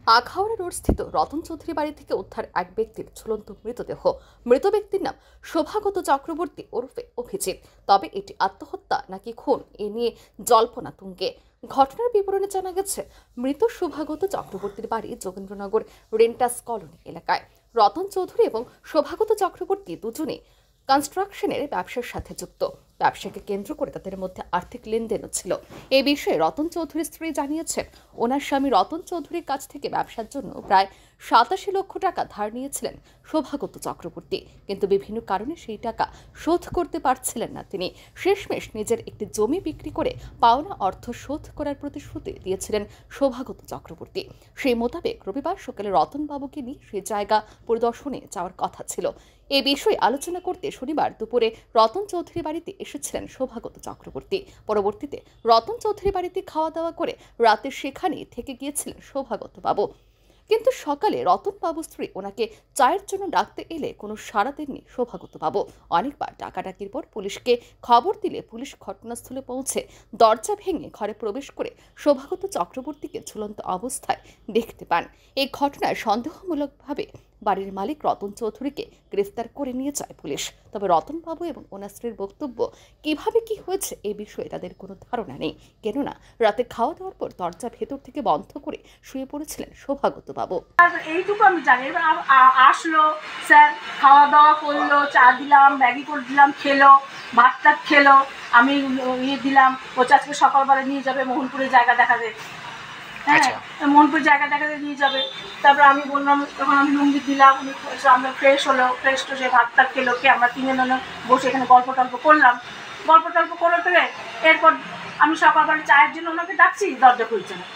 Akhaura road স্থিত রতন চৌধুরী বাড়ি থেকে উদ্ধার এক ব্যক্তির ঝুলন্ত মৃতদেহ। মৃত ব্যক্তির নাম শোভাগত চক্রবর্তী ওরফে অভিজিৎ। তবে এটি আত্মহত্যা নাকি খুন এ নিয়ে জল্পনা তুঙ্গে। ঘটনার বিবরণে জানা গেছে, মৃত শোভাগত চক্রবর্তীর বাড়ি যোগেন্দ্রনগর রেন্টাস কলোনি এলাকায়। রতন চৌধুরী এবং শোভাগত চক্রবর্তী দুজনেই কনস্ট্রাকশনের ব্যবসার সাথে যুক্ত। ব্যবসাকে কেন্দ্র করে তাদের মধ্যে আর্থিক লেনদেনও ছিল। এই বিষয়ে রতন চৌধুরীর স্ত্রী জানিয়েছেন, ওনার স্বামী রতন চৌধুরীর কাছ থেকে ব্যবসার জন্য প্রায় 87 লক্ষ টাকা ধার নিয়েছিলেন শোভাগত চক্রবর্তী, কিন্তু বিভিন্ন কারণে সেই টাকা শোধ করতে পারছিলেন না তিনি। শেষমেশ নিজের একটি জমি বিক্রি করে পাওনা অর্থ শোধ করার প্রতিশ্রুতি দিয়েছিলেন শোভাগত চক্রবর্তী। সেই মোতাবেক রবিবার সকালে রতনবাবুকে নিয়ে সেই জায়গা পরিদর্শনে যাওয়ার কথা ছিল। এ বিষয়ে আলোচনা করতে শনিবার দুপুরে রতন চৌধুরী বাড়িতে এসেছিলেন শোভাগত চক্রবর্তী। পরবর্তীতে রতন চৌধুরী বাড়িতে খাওয়া দাওয়া করে রাতে সেখানেই থেকে গিয়েছিলেন শোভাগত বাবু। কিন্তু সকালে রতন বাবুর স্ত্রী ওনাকে চায়ের জন্য ডাকতে এলে কোনো সাড়া দেননি শোভাগত বাবু। অনেকবার ডাকাডাকির পর পুলিশকে খবর দিলে পুলিশ ঘটনাস্থলে পৌঁছে দরজা ভেঙে ঘরে প্রবেশ করে শোভাগত চক্রবর্তীকে ঝুলন্ত অবস্থায় দেখতে পান। এই ঘটনায় সন্দেহমূলকভাবে বাড়ির মালিক রতন চৌধুরীকে গ্রেফতার করে নিয়ে যায় পুলিশ। তবে রতনবাবু এবং ওনার স্ত্রীর বক্তব্য, কিভাবে কি হয়েছে এই বিষয়ে তাদের কোনো ধারণা নেই। কেননা রাতে খাওয়া দাওয়ার পর দরজা ভেতর থেকে বন্ধ করে শুয়ে পড়েছিলেন শোভাগত বাবু। এইটুকু আমি জানি। এবার আসলো স্যার, খাওয়া দাওয়া করলো, চা দিলাম, ম্যাগি করে দিলাম, খেলো, ভাত টাত খেলো। আমি দিলাম, ও আজকে সকালবেলা নিয়ে যাবে মোহনপুরের জায়গা দেখাতে। হ্যাঁ, মোহনপুর জায়গা দেখাতে নিয়ে যাবে। তারপরে আমি বললাম, তখন আমি লুঙ্গি দিলাম, উনি আমরা ফ্রেশ হলো, ফ্রেশ তো সে ভাত টাত খেলো, কে আমরা তিনজনে বসে এখানে গল্প টল্প করলাম। গল্প টল্প করে ফেলে এরপর আমি সকালবেলা চায়ের জন্য ওনাকে ডাকছি, দরজা খুলছে না।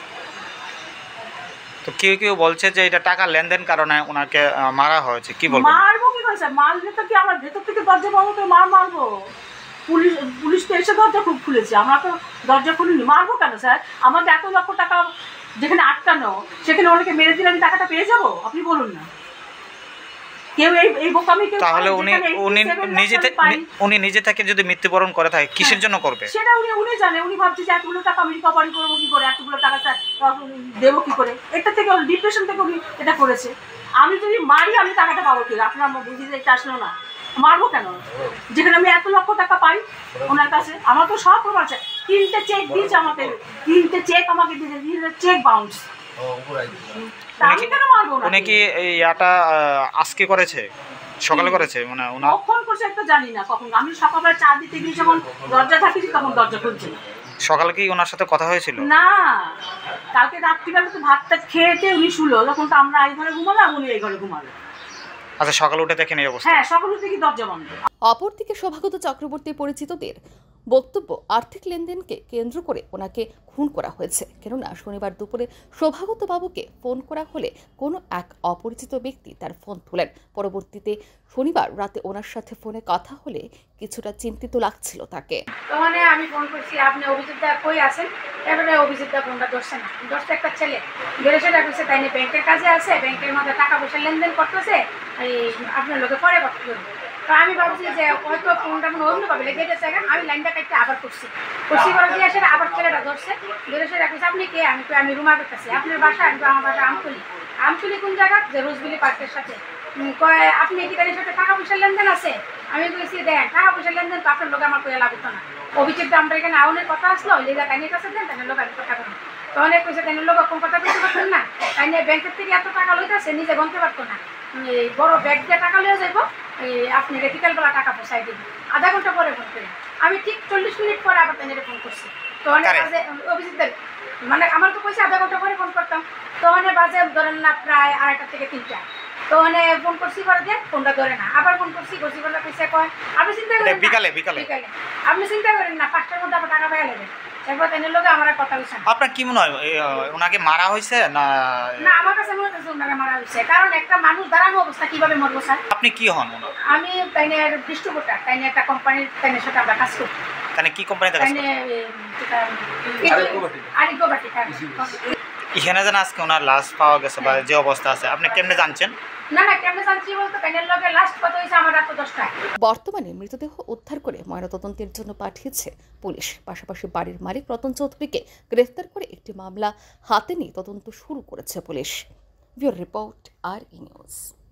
তো কেউ কেউ বলছে যে এটা টাকা লেনদেন কারণে ওনাকে মারা হয়েছে, কি বলবো? মারবো কি করেছে? মারলে তো কি আমার ভেতর থেকে দরজা বন্ধ করে মারবো? পুলিশ তো এসে দরজা খুলেছে, আমরা তো দরজা খুলিনি। মারবো কেন স্যার? আমাদের 1 লক্ষ টাকা যেখানে আটকানো, সেখানে ওনাকে মেরে দিলে আমি টাকাটা পেয়ে যাবো? আপনি বলুন না। কেউ এই বোকামি কেউ, তাহলে উনি নিজে থেকে যদি মৃত্যুবরণ করে থাকে কিসের জন্য করবে সেটা উনি জানে। উনি ভাবছে যে এতগুলো টাকা আমি রিকভারি করবো কি করে, এতগুলো টাকা দেবো কি করে। এটা থেকে ডিপ্রেশন থেকে উনি এটা করেছে। আমি যদি মারি আমি টাকাটা পাবো কি? আপনার বুঝি যে এটা আসলো না। মারবো কেন? যেখানে আমি 1 লক্ষ টাকা পাই ওনার কাছে। আমার তো সব প্রমাণ আছে। 3টে চেক দিয়েছে আমাকে, 3টে চেক আমাকে দিয়েছে, চেক বাউন্স। উনি কি এটা আজকে করেছে, সকালে করেছে? মানে কখন করছে একটা জানি না। কখন আমি সকালবেলা চা দিতে গিয়ে যখন দরজা থাকিছি তখন দরজা খুলছে না। সকালে কি ওনার সাথে কথা হয়েছিল? না, কালকে রাত্রিবেলা তো ভাতটা খেয়েতে উনি শুলো, তখন তো আমরা এই ঘরে ঘুমালাম, উনি এই ঘরে ঘুমালো। আচ্ছা, সকালে উঠে দেখেন এই অবস্থা? হ্যাঁ, সকালে উঠে কি দরজা বন্ধ। অপরদিকে শোভাগত চক্রবর্তী পরিচিতদের বক্তব্য, আর্থিক লেনদেনকে কেন্দ্র করে ওনাকে খুন করা হয়েছে। কেননা শনিবার দুপুরে শোভাগত বাবুকে ফোন করা হলে কোনো এক অপরিচিত ব্যক্তি তার ফোন তোলেন। পরবর্তীতে শনিবার রাতে ওনার সাথে ফোনে কথা হলে কিছুটা চিন্তিত লাগছিল তাকে। তখন আমি ফোন করছি, আপনি অভিজিৎদা কই আছেন? এবারে অভিজিৎদা ফোনটা ধরছে না। ধরছে একটা ছেলে, ধরে সেটা করছে তাই নিয়ে ব্যাংকের কাজে আছে, ব্যাংকের মধ্যে টাকা পয়সা লেনদেন করতেছে, আপনার লোকে পরে কথা বলবো। তো আমি ভাবছি যে হয়তো ফোনটা কোনো অন্যভাবে লেগে গেছে। আমি লাইনটা কাটতে আবার করছি করে দিয়ে সেটা আবার ছেলেটা ধরছে, ধরে সেটা করছে আপনি কে? আমি রুমা করতেছি। আপনার বাসা? আমার বাসা আমতলি। কোন জায়গা? যে রোজবিলি পার্কের সাথে। কয় আপনি কি তাদের সাথে টাকা পয়সার লেনদেন আছে? আমি বলেছি দেন, টাকা পয়সার লেনদেন তো আপনার লোক আমার কয়ে লাভ হতো না। অভিজিৎ আমরা এখানে আউনের কথা আসলো, লেগা তাইনের কাছে দেন, তাদের লোক আমি কথা বলি। তখন কইছে তাইনের লোক কোন কথা বলতে পারতেন না, তাই নিয়ে ব্যাংকের থেকে এত টাকা লইতেছে নিজে গনতে পারতো না। বড় ব্যাগ দিয়ে টাকা লিয়ে যাইব, আপনি বিকালবেলা টাকা পয়সায় দিন। আধা ঘন্টা পরে ফোন করি। আমি ঠিক 40 মিনিট পরে আবার তাইনের ফোন করছি। তো অনেক বাজে অভিজিৎদের, মানে আমার তো পয়সা আধা ঘন্টা পরে ফোন করতাম। তো অনেক বাজে ধরেন না প্রায় 2:30 থেকে 3টা। তো ফোন করছি করে দিয়ে ফোনটা ধরে না, আবার ফোন করছি বলে কইছে কয় আপনি চিন্তা করেন বিকালে আপনি চিন্তা করেন না, 5টার মধ্যে আবার টাকা পাইয়া নেবেন। এরপর তাদের লোক আমার কথা হইছে। আপনার কি মনে হয় ওনাকে মারা হয়েছে না? না, আমার কাছে মনে হচ্ছে ওনাকে মারা হয়েছে। কারণ একটা মানুষ দাঁড়ানো অবস্থা কিভাবে মরবো স্যার? আপনি কি হন? আমি তাইনের ডিস্ট্রিবিউটর, তাইনের একটা কোম্পানির তাইনের সাথে আমরা কাজ করি। তাহলে কি কোম্পানিতে কাজ করেন? আরিগো বাটি। এখানে যেন আজকে ওনার লাশ পাওয়া গেছে বা যে অবস্থা আছে আপনি কেমনে জানছেন? না না কেমনে জানছি বলতো কাইনের লগে লাস্ট কত হয়েছে আমার রাত 10টায়। বর্তমানে মৃতদেহ উদ্ধার করে ময়নাতদন্তের জন্য পাঠিয়েছে পুলিশ। পাশাপাশি বাড়ির মালিক রতন চৌধুরীকে গ্রেফতার করে একটি মামলা হাতে নিয়ে তদন্ত শুরু করেছে পুলিশ। ব্যুরো রিপোর্ট, আর ই নিউজ।